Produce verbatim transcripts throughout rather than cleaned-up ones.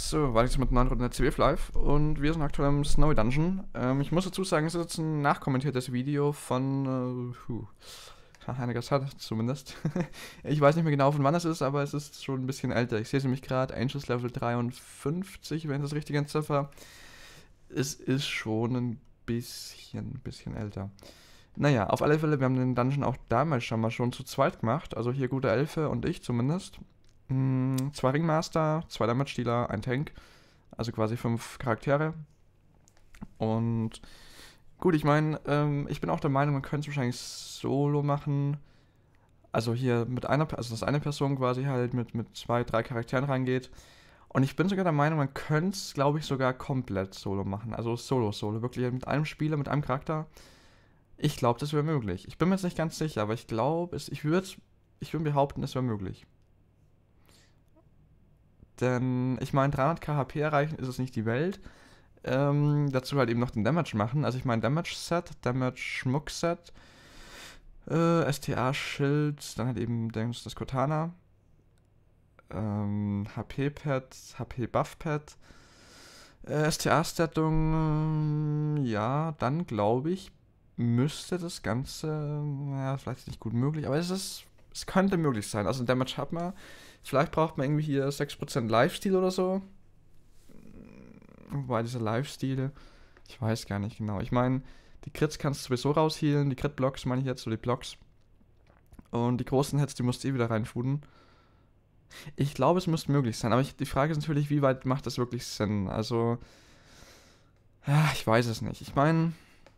So, weiter geht's mit neuen Runden der C W F Live und wir sind aktuell im Snowy Dungeon. Ähm, ich muss dazu sagen, es ist jetzt ein nachkommentiertes Video von, äh, puh, einiger Zeit zumindest. Ich weiß nicht mehr genau, von wann es ist, aber es ist schon ein bisschen älter. Ich sehe es nämlich gerade, Angels Level dreiundfünfzig, wenn ich das richtig entziffer. Es ist schon ein bisschen, bisschen älter. Naja, auf alle Fälle, wir haben den Dungeon auch damals schon mal schon zu zweit gemacht, also hier gute Elfe und ich zumindest. Hm, zwei Ringmaster, zwei Damage-Dealer, ein Tank. Also quasi fünf Charaktere. Und gut, ich meine, ähm, ich bin auch der Meinung, man könnte es wahrscheinlich solo machen. Also hier mit einer, also dass eine Person quasi halt mit, mit zwei, drei Charakteren reingeht. Und ich bin sogar der Meinung, man könnte es, glaube ich, sogar komplett solo machen. Also solo-solo, wirklich mit einem Spieler, mit einem Charakter. Ich glaube, das wäre möglich. Ich bin mir jetzt nicht ganz sicher, aber ich glaube, ich würde ich würd behaupten, es wäre möglich. Denn ich meine, dreihundert K H P erreichen ist es nicht die Welt. Ähm, dazu halt eben noch den Damage machen. Also ich meine Damage-Set, Damage-Schmuck-Set, äh, S T A-Schild, dann halt eben das Cortana, ähm, H P-Pad, H P-Buff-Pad, äh, S T A-Stattung, äh, ja, dann glaube ich, müsste das Ganze, ja, vielleicht ist nicht gut möglich, aber es ist, es könnte möglich sein. Also Damage hat man. Vielleicht braucht man irgendwie hier sechs Prozent Lifesteal oder so. Wobei diese Lifesteal, ich weiß gar nicht genau. Ich meine, die Crits kannst du sowieso raushealen, die Crit-Blocks meine ich jetzt, so die Blocks. Und die großen Hits, die musst du eh wieder reinfuden. Ich glaube, es müsste möglich sein, aber ich, die Frage ist natürlich, wie weit macht das wirklich Sinn? Also, ja, ich weiß es nicht. Ich meine,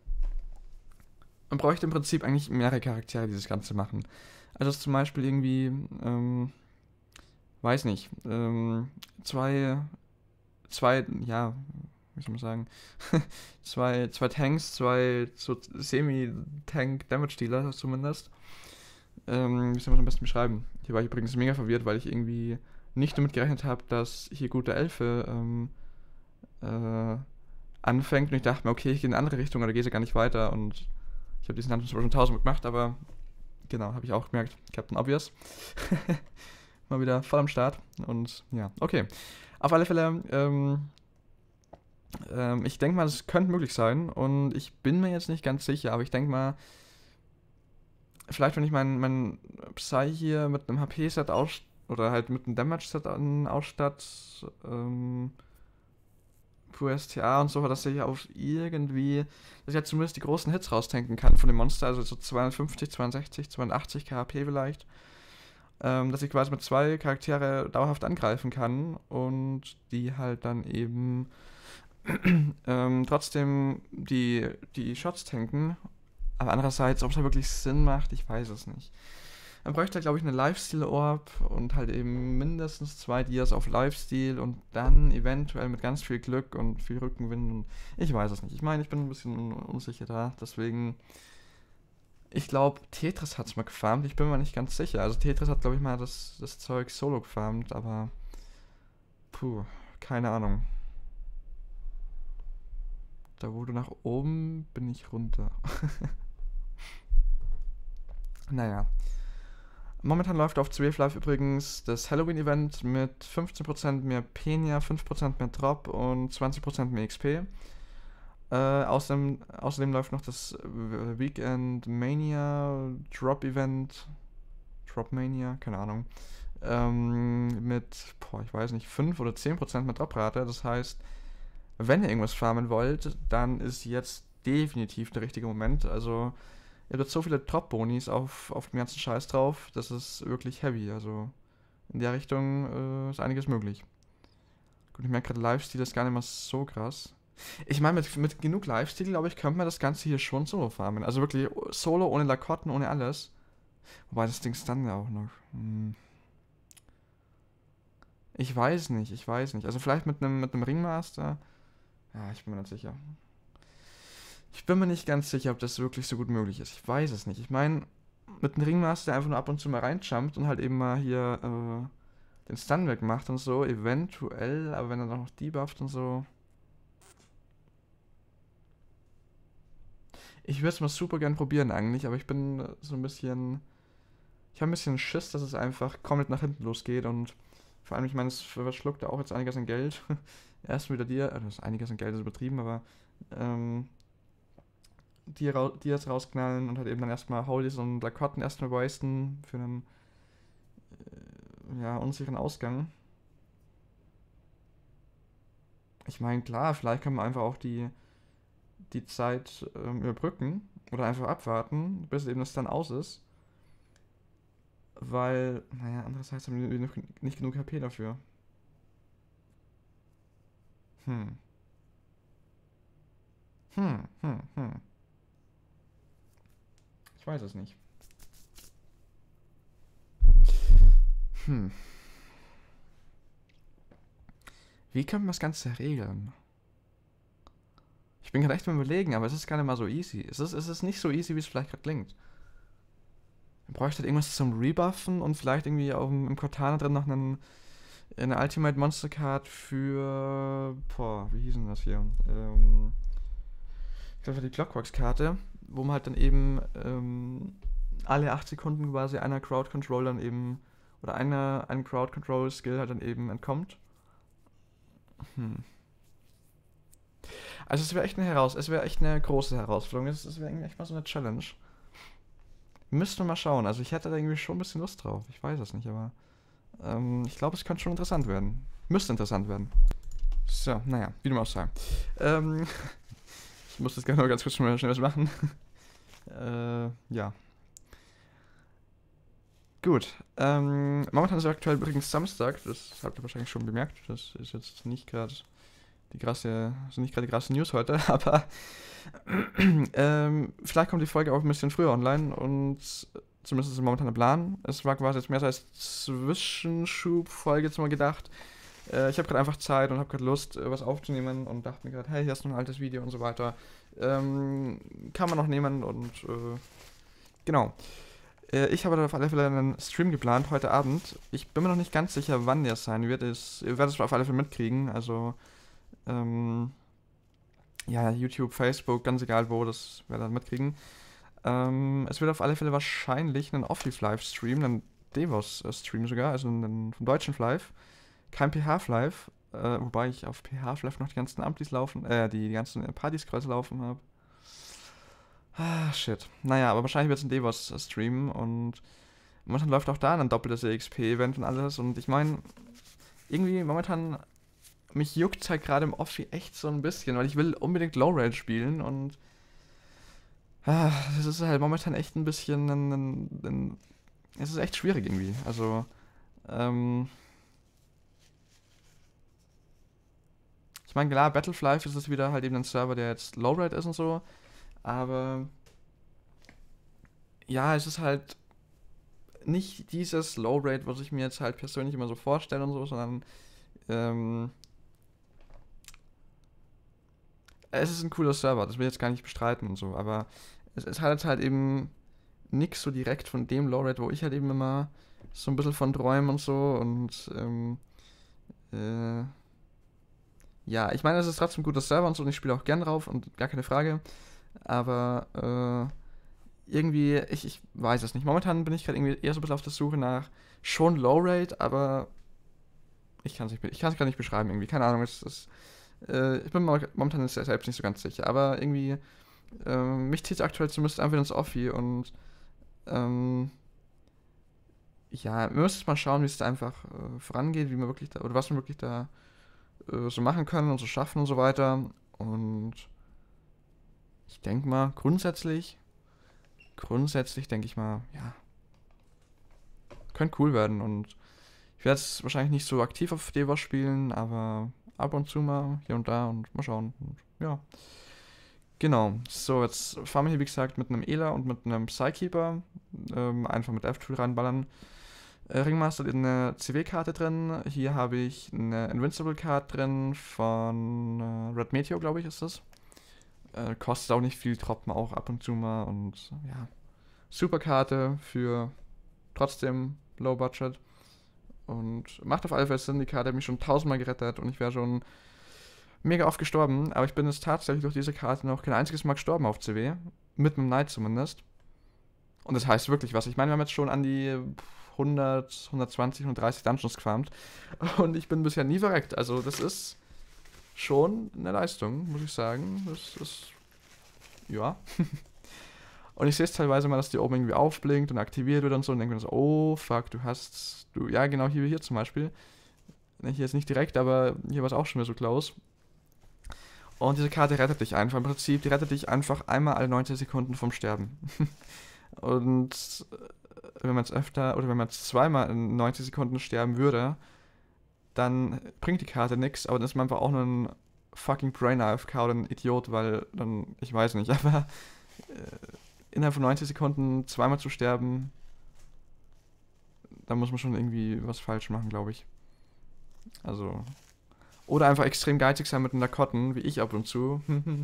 man bräuchte im Prinzip eigentlich mehrere Charaktere, die das Ganze machen. Also zum Beispiel irgendwie, ähm, weiß nicht, ähm, zwei, zwei, ja, wie soll man sagen, zwei, zwei Tanks, zwei so Semi-Tank-Damage-Dealer zumindest. Ähm, wie soll man das am besten beschreiben? Hier war ich übrigens mega verwirrt, weil ich irgendwie nicht damit gerechnet habe, dass hier gute Elfe ähm, äh, anfängt und ich dachte mir, okay, ich gehe in eine andere Richtung oder gehe sie gar nicht weiter und ich habe diesen Dungeon schon tausendmal gemacht, aber genau, habe ich auch gemerkt, Captain Obvious. Mal wieder voll am Start. Und ja, okay. Auf alle Fälle, ähm, ähm, ich denke mal, das könnte möglich sein. Und ich bin mir jetzt nicht ganz sicher, aber ich denke mal, vielleicht wenn ich mein, mein Psy hier mit einem H P-Set aus oder halt mit einem Damage-Set ausstatt, ähm, Pure S T A und so, dass ich auf irgendwie, dass ich halt zumindest die großen Hits raustanken kann von dem Monster, also so zweihundertfünfzig, zweiundsechzig, zweihundertachtzig K H P vielleicht. Ähm, dass ich quasi mit zwei Charaktere dauerhaft angreifen kann und die halt dann eben ähm, trotzdem die, die Shots tanken. Aber andererseits, ob es da wirklich Sinn macht, ich weiß es nicht. Man bräuchte halt, glaube ich, eine Lifesteal-Orb und halt eben mindestens zwei Dias auf Lifesteal und dann eventuell mit ganz viel Glück und viel Rückenwind. Und ich weiß es nicht. Ich meine, ich bin ein bisschen unsicher da, deswegen. Ich glaube, Tetris hat es mal gefarmt, ich bin mir nicht ganz sicher. Also Tetris hat, glaube ich, mal das, das Zeug solo gefarmt, aber puh, keine Ahnung. Da wurde nach oben, bin ich runter. Naja. Momentan läuft auf C W F Live übrigens das Halloween-Event mit fünfzehn Prozent mehr Penia, fünf Prozent mehr Drop und zwanzig Prozent mehr X P. Äh, außerdem, außerdem läuft noch das Weekend Mania Drop Event. Drop Mania, keine Ahnung. Ähm, mit, boah, ich weiß nicht, fünf oder zehn Prozent mit Droprate. Das heißt, wenn ihr irgendwas farmen wollt, dann ist jetzt definitiv der richtige Moment. Also, ihr habt jetzt so viele Drop-Bonis auf, auf den ganzen Scheiß drauf. Das ist wirklich heavy. Also, in der Richtung äh, ist einiges möglich. Gut, ich merke gerade, Lifesteal ist gar nicht mal so krass. Ich meine, mit, mit genug Lifesteal, glaube ich, könnte man das Ganze hier schon solo farmen. Also wirklich solo, ohne Lakotten, ohne alles. Wobei das Ding dann ja auch noch. Hm. Ich weiß nicht, ich weiß nicht. Also vielleicht mit einem mit einem Ringmaster. Ja, ich bin mir nicht sicher. Ich bin mir nicht ganz sicher, ob das wirklich so gut möglich ist. Ich weiß es nicht. Ich meine, mit einem Ringmaster, der einfach nur ab und zu mal reinjumpt und halt eben mal hier äh, den Stun wegmacht und so, eventuell, aber wenn er dann noch debufft und so. Ich würde es mal super gern probieren eigentlich, aber ich bin so ein bisschen. Ich habe ein bisschen Schiss, dass es einfach komplett nach hinten losgeht und Vor allem, ich meine, es verschluckt auch jetzt einiges an Geld. Erst wieder dir, also das ist einiges an Geld ist übertrieben, aber ähm, die, rau die jetzt rausknallen und halt eben dann erstmal Holies und Lakotten erstmal wasten für einen äh, ja, unsicheren Ausgang. Ich meine, klar, vielleicht kann man einfach auch die, die Zeit ähm, überbrücken oder einfach abwarten, bis eben das dann aus ist. Weil, naja, andererseits haben wir nicht genug H P dafür. Hm. Hm, hm, hm. Ich weiß es nicht. Hm. Wie können wir das Ganze regeln? Ich bin gerade echt mal überlegen, aber es ist gar nicht mal so easy. Es ist, es ist nicht so easy, wie es vielleicht gerade klingt. Man bräuchte halt irgendwas zum Rebuffen und vielleicht irgendwie auf dem, im Cortana drin noch einen, eine Ultimate Monster Card für. Boah, wie hieß denn das hier? Ähm, ich glaube, für die Clockworks-Karte, wo man halt dann eben ähm, alle acht Sekunden quasi einer Crowd Control dann eben. Oder einer, ein Crowd Control Skill halt dann eben entkommt. Hm. Also es wäre echt eine Heraus es wäre echt eine große Herausforderung. Es, es wäre echt mal so eine Challenge. Müssten wir mal schauen. Also ich hätte da irgendwie schon ein bisschen Lust drauf. Ich weiß es nicht, aber ähm, ich glaube, es könnte schon interessant werden. Müsste interessant werden. So, naja, wie du mal auch sagen. Ähm, ich muss das gerne noch ganz kurz schnell was machen. äh, ja. Gut. Ähm, momentan ist aktuell übrigens Samstag. Das habt ihr wahrscheinlich schon bemerkt. Das ist jetzt nicht gerade die krasse, also nicht gerade die krasse News heute, aber ähm, vielleicht kommt die Folge auch ein bisschen früher online und zumindest ist es momentan der Plan. Es war quasi jetzt mehr so als Zwischenschub-Folge jetzt mal gedacht. Äh, ich habe gerade einfach Zeit und habe gerade Lust, äh, was aufzunehmen und dachte mir gerade, hey, hier ist noch ein altes Video und so weiter. Ähm, kann man noch nehmen und äh, genau. Äh, ich habe da auf alle Fälle einen Stream geplant heute Abend. Ich bin mir noch nicht ganz sicher, wann der sein wird. Ich, ihr werdet es auf alle Fälle mitkriegen, also Ähm, ja, YouTube, Facebook, ganz egal wo, das werdet ihr mitkriegen. Ähm, es wird auf alle Fälle wahrscheinlich einen Offi-Live-Stream, einen Devos-Stream sogar, also einen vom deutschen Live. Kein P H-Live, äh, wobei ich auf P H-Live noch die ganzen Amplis laufen, äh, die, die ganzen Partys quasi laufen habe. Ah, shit. Naja, aber wahrscheinlich wird es ein Devos-Stream und momentan läuft auch da ein doppeltes E X P-Event und alles und ich meine, irgendwie momentan mich juckt halt gerade im Offi echt so ein bisschen, weil ich will unbedingt Low-Rate spielen und ah, das ist halt momentan echt ein bisschen ein, ein, ein, es ist echt schwierig irgendwie. Also, ähm, ich meine, klar, Battleflife ist es wieder halt eben ein Server, der jetzt Low-Rate ist und so, aber ja, es ist halt nicht dieses Low-Rate, was ich mir jetzt halt persönlich immer so vorstelle und so, sondern ähm, es ist ein cooler Server, das will ich jetzt gar nicht bestreiten und so, aber es, es hat halt eben nix so direkt von dem Lowrate, wo ich halt eben immer so ein bisschen von träume und so und ähm, äh, ja, ich meine, es ist trotzdem ein guter Server und so und ich spiele auch gern drauf und gar keine Frage, aber äh, irgendwie, ich, ich weiß es nicht. Momentan bin ich gerade irgendwie eher so ein bisschen auf der Suche nach schon Lowrate, aber ich kann es nicht, ich kann es gar nicht beschreiben irgendwie, keine Ahnung, es ist Äh, ich bin mo- momentan selbst nicht so ganz sicher, aber irgendwie, ähm, mich zieht es aktuell zumindest einfach ins Offi und, ähm, ja, wir müssen jetzt mal schauen, wie es da einfach äh, vorangeht, wie man wirklich da, oder was wir wirklich da äh, so machen können und so schaffen und so weiter. Und ich denke mal, grundsätzlich, grundsätzlich denke ich mal, ja, könnte cool werden und ich werde es wahrscheinlich nicht so aktiv auf Devos spielen, aber ab und zu mal hier und da und mal schauen. Und ja. Genau. So, jetzt fahren wir hier, wie gesagt, mit einem Ela und mit einem Psykeeper. Ähm, einfach mit F-Tool reinballern. Äh, Ringmaster hat eine C W-Karte drin. Hier habe ich eine Invincible-Card drin von äh, Red Meteor, glaube ich, ist das. Äh, kostet auch nicht viel, droppt man auch ab und zu mal. Und ja, super Karte für trotzdem Low Budget. Und macht auf alle Fälle Sinn, die Karte hat mich schon tausendmal gerettet und ich wäre schon mega oft gestorben, aber ich bin jetzt tatsächlich durch diese Karte noch kein einziges Mal gestorben auf C W. Mit einem Knight zumindest. Und das heißt wirklich was. Ich meine, wir haben jetzt schon an die hundert, hundertzwanzig, hundertdreißig Dungeons gefarmt. Und ich bin bisher nie verreckt. Also das ist schon eine Leistung, muss ich sagen. Das ist, ja. Und ich sehe es teilweise mal, dass die oben irgendwie aufblinkt und aktiviert wird und so. Und denke mir so, oh fuck, du hast, du, ja genau, hier, hier zum Beispiel. Hier ist nicht direkt, aber hier war es auch schon wieder so close. Und diese Karte rettet dich einfach. Im Prinzip, die rettet dich einfach einmal alle neunzig Sekunden vom Sterben. Und wenn man es öfter, oder wenn man es zweimal in neunzig Sekunden sterben würde, dann bringt die Karte nichts, aber dann ist man einfach auch nur ein fucking Brain A F K oder ein Idiot, weil dann, ich weiß nicht, aber äh, innerhalb von neunzig Sekunden zweimal zu sterben, da muss man schon irgendwie was falsch machen, glaube ich. Also. Oder einfach extrem geizig sein mit den Narkoten, wie ich ab und zu.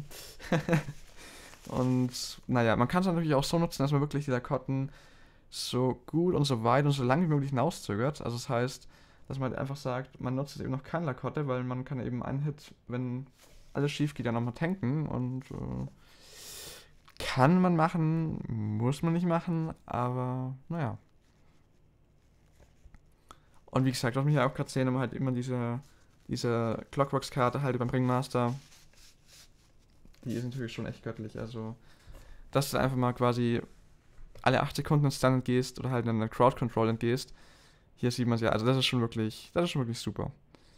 Und naja, man kann es natürlich auch so nutzen, dass man wirklich die Narkoten so gut und so weit und so lange wie möglich hinauszögert. Also das heißt, dass man einfach sagt, man nutzt jetzt eben noch keine Lakotte, weil man kann eben einen Hit, wenn alles schief geht, dann nochmal tanken. Und äh, kann man machen, muss man nicht machen, aber naja. Und wie gesagt, was mich ja auch gerade sehen, immer halt immer diese, diese Clockworks-Karte halt beim Ringmaster. Die ist natürlich schon echt göttlich. Also, dass du einfach mal quasi alle acht Sekunden ins Stun entgehst oder halt in eine Crowd Control entgehst. Hier sieht man es ja. Also, das ist schon wirklich, das ist schon wirklich super.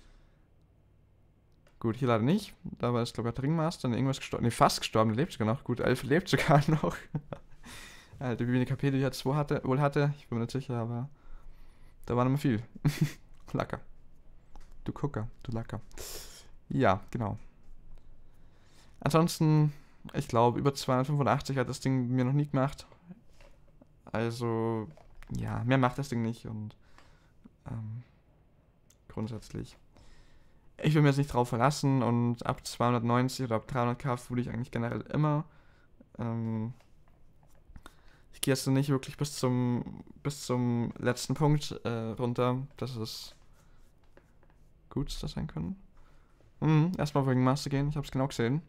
Gut, hier leider nicht. Da war es, glaube ich, der Ringmaster. Ne, irgendwas gestorben. Ne, fast gestorben. Der lebt sogar noch. Gut, Elf lebt sogar noch. Alter, wie wenig K P die jetzt wo hatte, wohl hatte. Ich bin mir nicht sicher, aber da war noch mal viel. Lacker. Du Gucker, du Lacker. Ja, genau. Ansonsten, ich glaube, über zweihundertfünfundachtzig hat das Ding mir noch nie gemacht. Also, ja, mehr macht das Ding nicht und ähm, grundsätzlich. Ich will mir jetzt nicht drauf verlassen und ab zweihundertneunzig oder ab dreihundert K würde ich eigentlich generell immer. Ähm, ich gehe jetzt noch nicht wirklich bis zum bis zum letzten Punkt äh, runter, dass es gut das sein können. Mhm, erstmal wegen Master gehen, ich hab's genau gesehen.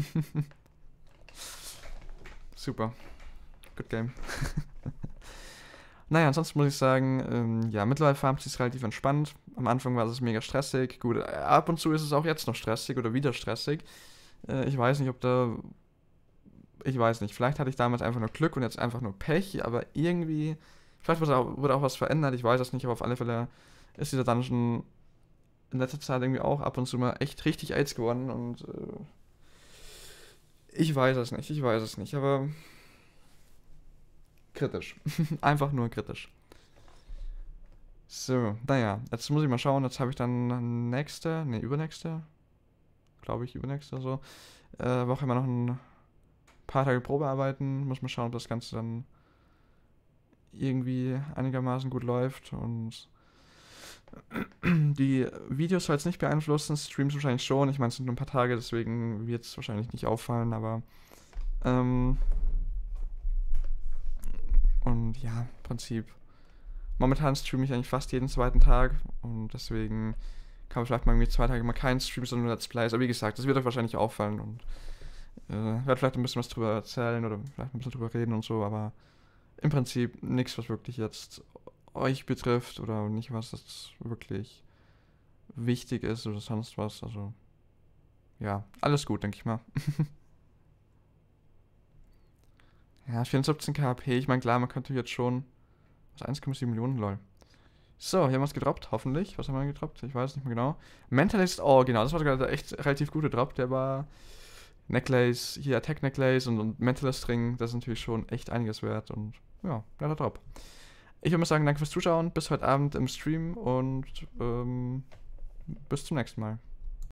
Super. Good game. Naja, ansonsten muss ich sagen, ähm, ja, mittlerweile farmt sich relativ entspannt. Am Anfang war es mega stressig. Gut, ab und zu ist es auch jetzt noch stressig oder wieder stressig. Äh, ich weiß nicht, ob da. Ich weiß nicht, vielleicht hatte ich damals einfach nur Glück und jetzt einfach nur Pech, aber irgendwie. Vielleicht wurde auch, wurde auch was verändert, ich weiß es nicht, aber auf alle Fälle ist dieser Dungeon in letzter Zeit irgendwie auch ab und zu mal echt richtig AIDS geworden und äh, ich weiß es nicht, ich weiß es nicht, aber kritisch. Einfach nur kritisch. So, naja, jetzt muss ich mal schauen, jetzt habe ich dann nächste, ne, übernächste, glaube ich, übernächste so, äh, Woche immer noch ein paar Tage Probe arbeiten, muss mal schauen, ob das Ganze dann irgendwie einigermaßen gut läuft und die Videos soll es nicht beeinflussen, Streams wahrscheinlich schon. Ich meine, es sind nur ein paar Tage, deswegen wird es wahrscheinlich nicht auffallen, aber ähm, und ja, im Prinzip. Momentan streame ich eigentlich fast jeden zweiten Tag und deswegen kann man vielleicht mal irgendwie zwei Tage mal keinen Stream, sondern nur Let's Plays. Aber wie gesagt, das wird euch wahrscheinlich auffallen und äh, werde vielleicht ein bisschen was drüber erzählen oder vielleicht ein bisschen drüber reden und so, aber im Prinzip nichts, was wirklich jetzt euch betrifft oder nicht, was jetzt wirklich wichtig ist oder sonst was. Also, ja, alles gut, denke ich mal. Ja, vierundsiebzig K P, ich meine, klar, man könnte jetzt schon. Was, eins Komma sieben Millionen, lol. So, hier haben wir es gedroppt, hoffentlich. Was haben wir gedroppt? Ich weiß nicht mehr genau. Mentalist, oh, genau, das war sogar der echt relativ gute Drop. Der war Necklace, hier Attack Necklace und, und Mentalist Ring. Das ist natürlich schon echt einiges wert und ja, netter Drop. Ich würde mal sagen, danke fürs Zuschauen, bis heute Abend im Stream und ähm, bis zum nächsten Mal.